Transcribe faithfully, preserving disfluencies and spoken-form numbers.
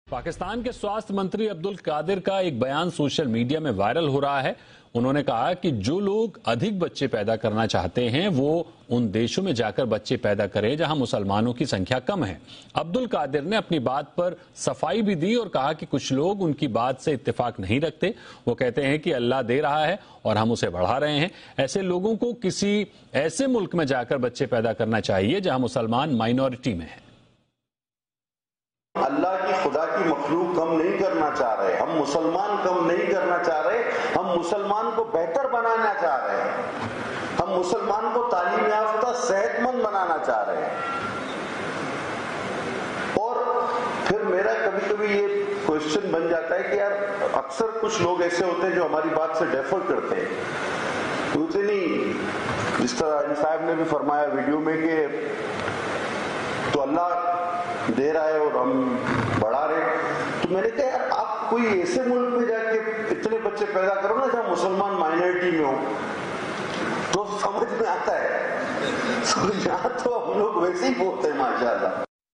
पाकिस्तान के स्वास्थ्य मंत्री अब्दुल कादिर का एक बयान सोशल मीडिया में वायरल हो रहा है। उन्होंने कहा कि जो लोग अधिक बच्चे पैदा करना चाहते हैं वो उन देशों में जाकर बच्चे पैदा करें जहां मुसलमानों की संख्या कम है। अब्दुल कादिर ने अपनी बात पर सफाई भी दी और कहा कि कुछ लोग उनकी बात से इत्तेफाक नहीं रखते। वो कहते हैं कि अल्लाह दे रहा है और हम उसे बढ़ा रहे हैं। ऐसे लोगों को किसी ऐसे मुल्क में जाकर बच्चे पैदा करना चाहिए जहां मुसलमान माइनॉरिटी में है। अल्लाह की खुदा की मखलूक कम नहीं करना चाह रहे, हम मुसलमान कम नहीं करना चाह रहे, हम मुसलमान को बेहतर बनाना चाह रहे हैं, हम मुसलमान को तालीम याफ्ता सेहतमंद बनाना चाह रहे हैं। और फिर मेरा कभी कभी ये क्वेश्चन बन जाता है कि यार अक्सर कुछ लोग ऐसे होते हैं जो हमारी बात से डेफर करते हैं। तो नहीं, जिस तरह साहब ने भी फरमाया वीडियो में कि तो अल्लाह दे रहा है और हम बढ़ा रहे, तो मैंने कहा यार आप कोई ऐसे मुल्क में जाके इतने बच्चे पैदा करो ना जहां मुसलमान माइनॉरिटी में हो, तो समझ में आता है। तो यहाँ तो हम लोग वैसे ही बोलते हैं माशाल्लाह।